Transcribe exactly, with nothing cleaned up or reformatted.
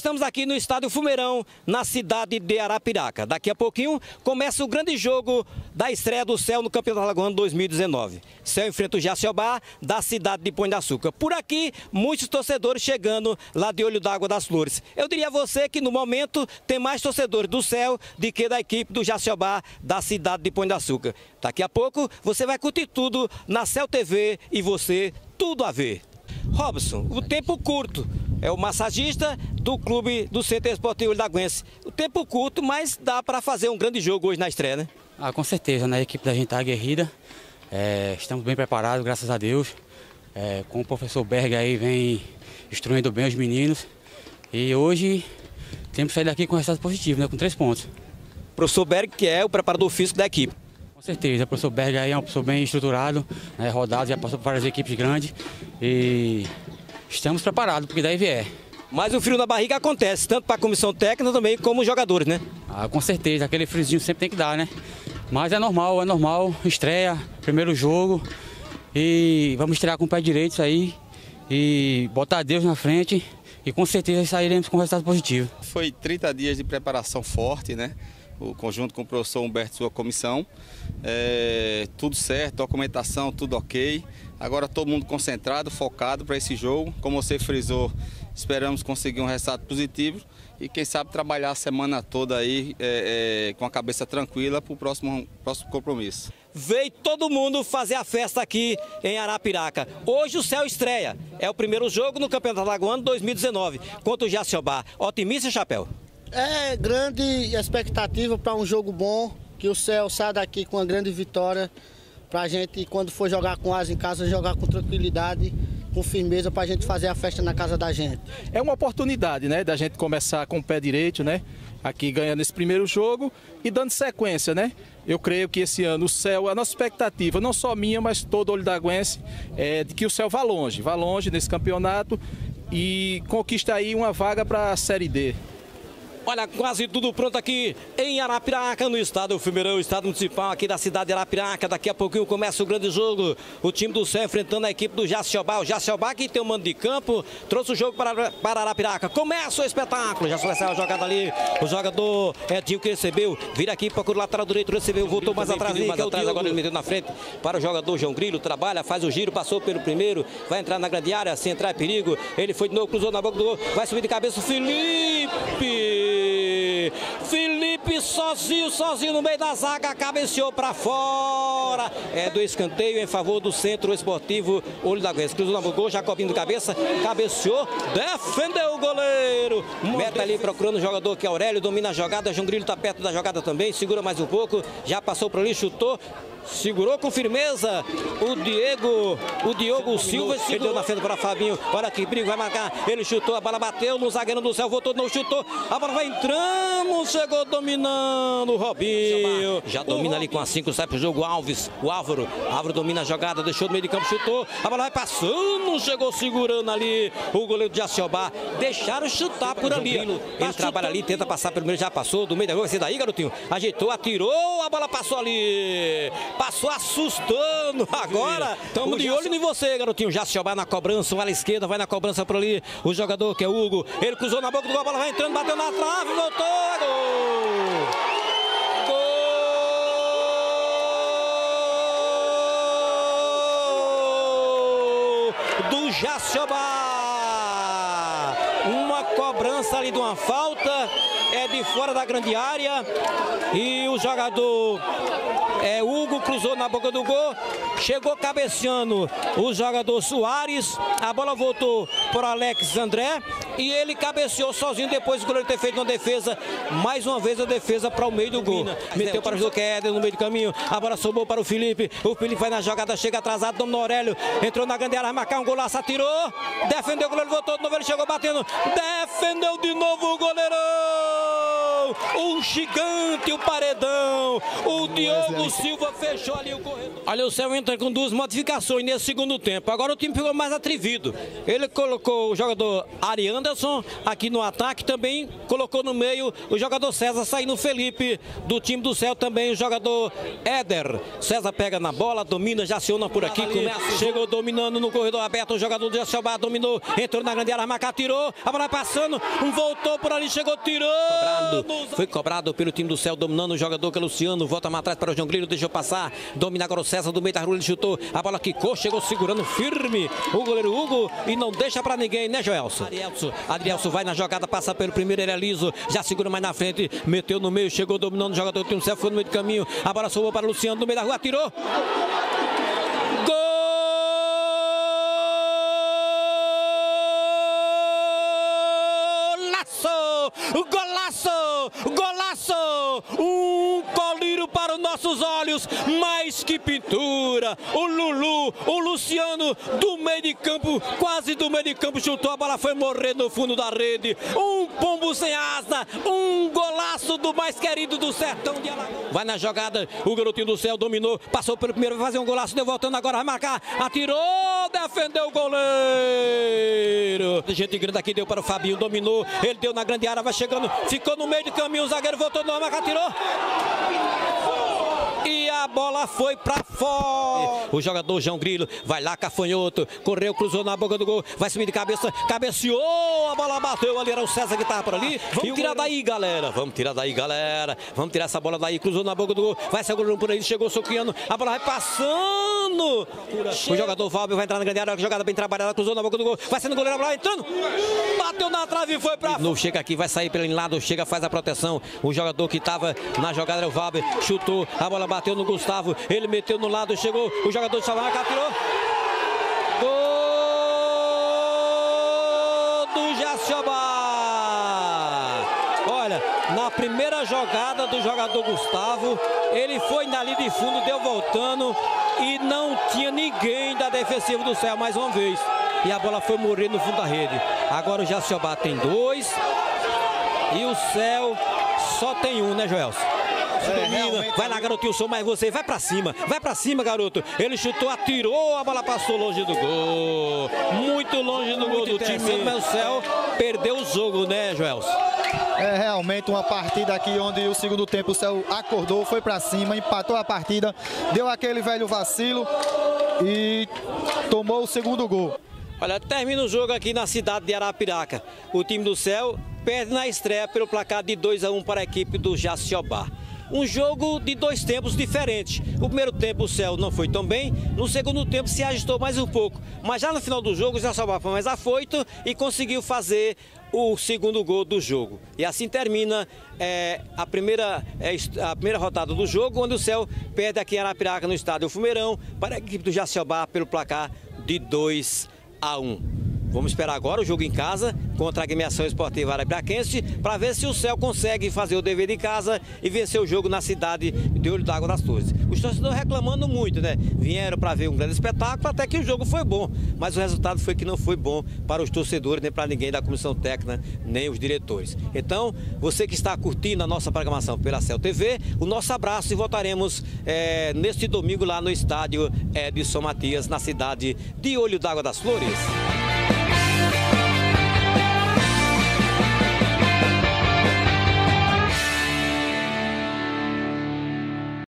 estamos aqui no Estádio Fumeirão, na cidade de Arapiraca. Daqui a pouquinho começa o grande jogo da estreia do Céu no Campeonato Alagoano dois mil e dezenove. Céu enfrenta o Jacobá, da cidade de Pão de Açúcar. Por aqui, muitos torcedores chegando lá de Olho d'Água das Flores. Eu diria a você que no momento tem mais torcedores do Céu do que da equipe do Jacobá, da cidade de Pão de Açúcar. Daqui a pouco você vai curtir tudo na Céu T V e você tudo a ver. Robson, o tempo curto, é o massagista do clube do Centro Esportivo Olho-d'Águense. O tempo curto, mas dá para fazer um grande jogo hoje na estreia, né? Ah, com certeza, né? A equipe da gente está aguerrida, é, estamos bem preparados, graças a Deus. É, com o professor Berg aí vem instruindo bem os meninos. E hoje temos que sair daqui com resultado positivo, né? Com três pontos. Professor Berg, que é o preparador físico da equipe. Com certeza, o professor Berg aí é um professor bem estruturado, né, rodado, já passou por várias equipes grandes e estamos preparados porque daí vier. Mas o frio na barriga acontece, tanto para a comissão técnica também como os jogadores, né? Ah, com certeza, aquele friozinho sempre tem que dar, né? Mas é normal, é normal, estreia, primeiro jogo e vamos estrear com o pé direito isso aí e botar Deus na frente e com certeza sairemos com resultado positivo. Foi trinta dias de preparação forte, né? O conjunto com o professor Humberto e sua comissão, é, tudo certo, documentação, tudo ok. Agora todo mundo concentrado, focado para esse jogo. Como você frisou, esperamos conseguir um resultado positivo e quem sabe trabalhar a semana toda aí é, é, com a cabeça tranquila para o próximo, próximo compromisso. Veio todo mundo fazer a festa aqui em Arapiraca. Hoje o Céu estreia, é o primeiro jogo no Campeonato Alagoano dois mil e dezenove, contra o Jacobá. Otimista, Chapéu? É grande expectativa para um jogo bom, que o Céu saia daqui com uma grande vitória, para a gente, quando for jogar com asa em casa, jogar com tranquilidade, com firmeza, para a gente fazer a festa na casa da gente. É uma oportunidade, né, da gente começar com o pé direito, né, aqui ganhando esse primeiro jogo e dando sequência, né. Eu creio que esse ano o Céu, a nossa expectativa, não só minha, mas todo olho-d'águense, é de que o Céu vá longe, vá longe nesse campeonato e conquista aí uma vaga para a Série D. Olha, quase tudo pronto aqui em Arapiraca, no Estádio Fumeirão, Estádio Municipal aqui da cidade de Arapiraca. Daqui a pouquinho começa o grande jogo. O time do Céu enfrentando a equipe do Jacobá. O Jacobá, que tem um mando de campo, trouxe o jogo para, para Arapiraca. Começa o espetáculo. Já começa a jogada ali. O jogador Edinho que recebeu. Vira aqui, procura o lateral direito, recebeu, voltou mais atrás. Mais atrás, agora ele meteu na frente para o jogador João Grilo. Trabalha, faz o giro, passou pelo primeiro. Vai entrar na grande área, se entrar é perigo. Ele foi de novo, cruzou na boca do gol. Vai subir de cabeça o Felipe. Felipe sozinho, sozinho no meio da zaga, cabeceou para fora. É do escanteio em favor do Centro Esportivo Olho-d'Águense. Cruzou na boca, Jacobinho de cabeça, cabeceou, defendeu o goleiro. Meta ali procurando o jogador que é Aurélio, domina a jogada. João Grilo está perto da jogada também, segura mais um pouco, já passou por ali, chutou. Segurou com firmeza o Diego, o Diogo Silva, ele deu na frente para Fabinho, olha que perigo, vai marcar, ele chutou, a bola bateu no zagueiro do Céu, voltou, não chutou, a bola vai entrando, chegou dominando o Robinho, já domina ali com a cinco, sai pro jogo Alves, o Álvaro, Álvaro domina a jogada, deixou no meio de campo, chutou, a bola vai passando, chegou segurando ali o goleiro de Jacobá, deixaram chutar por ali, ele trabalha ali, tenta passar pelo meio, já passou, do meio da rua, vai ser daí, garotinho, ajeitou, atirou, a bola passou ali. Passou assustando agora. Estamos de olho em você, garotinho. Jacobá na cobrança, vai à esquerda, vai na cobrança por ali. O jogador que é Hugo, ele cruzou na boca do gol, a bola vai entrando, bateu na trave, voltou, gol! Gol do Jacobá. Uma cobrança ali de uma falta, é de fora da grande área e o jogador é, Hugo cruzou na boca do gol, chegou cabeceando o jogador Soares, a bola voltou para o Alex André e ele cabeceou sozinho depois do goleiro ter feito uma defesa, mais uma vez a defesa para o meio do gol. Meteu para o jogo Éder no meio do caminho, a bola sobrou para o Felipe, o Felipe vai na jogada, chega atrasado, dominou o Aurélio, entrou na grande área, vai marcar um golaço, atirou, defendeu o goleiro, voltou de novo, ele chegou batendo, defendeu de novo o goleirão, o gigante, o paredão, não. O Diogo Silva fechou ali o corredor. Olha, o Céu entra com duas modificações nesse segundo tempo. Agora o time ficou mais atrevido. Ele colocou o jogador Ari Anderson aqui no ataque, também colocou no meio o jogador César, saindo o Felipe do time do Céu, também o jogador Éder. César pega na bola, domina, já aciona por aqui, começa, chegou dominando no corredor aberto, o jogador do Jacobá dominou, entrou na grande área, marcar, tirou, a bola passando, um voltou por ali, chegou, tirou. Cobrado, foi cobrado pelo time do Céu, dominando o jogador que é Luciano, volta mais atrás para o João Grilo, deixou passar, domina agora o César do meio da rua, ele chutou, a bola quicou, chegou segurando firme o goleiro Hugo e não deixa para ninguém, né, Joelson? Adrielson, Adrielson vai na jogada, passa pelo primeiro, ele é liso, já segura mais na frente, meteu no meio, chegou dominando o jogador do time do Céu, foi no meio do caminho, a bola sobrou para o Luciano no meio da rua, tirou. Golaço! Golaço! Um colírio para os nossos olhos, mais que pintura. O Lulu, o Luciano, do meio de campo, quase do meio de campo, chutou, a bola foi morrer no fundo da rede. Um pombo sem asa, um golaço do mais querido do sertão de Alagoas. Vai na jogada, o garotinho do Céu dominou, passou pelo primeiro, vai fazer um golaço, deu voltando agora, vai marcar, atirou, defendeu o goleiro. Gente grande aqui, deu para o Fabinho, dominou, ele deu na grande área, vai chegando, ficou no meio de caminho, o zagueiro voltou, não, marca, tirou. E a bola foi pra fora. O jogador João Grilo vai lá, cafanhoto, correu, cruzou na boca do gol, vai subir de cabeça, cabeceou, a bola bateu ali, era o César que tava por ali. Vamos tirar daí, galera, vamos tirar daí, galera, vamos tirar essa bola daí, cruzou na boca do gol, vai ser o goleiro por aí, chegou soqueando, a bola vai passando. O jogador Valber vai entrar na grande área, jogada bem trabalhada, cruzou na boca do gol, vai sendo o goleiro, a bola entrando, bateu na trave e foi pra fora. Chega aqui, vai sair pelo lado, chega, faz a proteção, o jogador que tava na jogada era o Valber, chutou, a bola bateu no Gustavo, ele meteu no lado, chegou, o jogador de Salvador, tirou. Gol do Jacobá. Olha, na primeira jogada do jogador Gustavo, ele foi na linha de fundo, deu voltando e não tinha ninguém da defensiva do Céu mais uma vez. E a bola foi morrer no fundo da rede. Agora o Jacobá tem dois e o Céu só tem um, né, Joelson? É, vai lá, garotinho, sou mais você, vai pra cima, vai pra cima, garoto. Ele chutou, atirou, a bola passou longe do gol, muito longe do gol do time, mas o Céu perdeu o jogo, né, Joelson? É realmente uma partida aqui onde o segundo tempo o Céu acordou, foi pra cima, empatou a partida, deu aquele velho vacilo e tomou o segundo gol. Olha, termina o jogo aqui na cidade de Arapiraca. O time do Céu perde na estreia pelo placar de dois a um para a equipe do Jacobá. Um jogo de dois tempos diferentes. O primeiro tempo o Céu não foi tão bem, no segundo tempo se ajustou mais um pouco. Mas já no final do jogo o Jacobá foi mais afoito e conseguiu fazer o segundo gol do jogo. E assim termina é, a, primeira, é, a primeira rodada do jogo, onde o Céu perde aqui em Arapiraca, no estádio Fumeirão, para a equipe do Jacobá pelo placar de dois a um. Vamos esperar agora o jogo em casa contra a Agremiação Esportiva Arapiraquense para ver se o Céu consegue fazer o dever de casa e vencer o jogo na cidade de Olho d'Água das Flores. Os torcedores reclamando muito, né? Vieram para ver um grande espetáculo, até que o jogo foi bom, mas o resultado foi que não foi bom para os torcedores, nem para ninguém da comissão técnica, nem os diretores. Então, você que está curtindo a nossa programação pela Céu T V, o nosso abraço e voltaremos é, neste domingo lá no estádio Edson Matias, na cidade de Olho d'Água das Flores.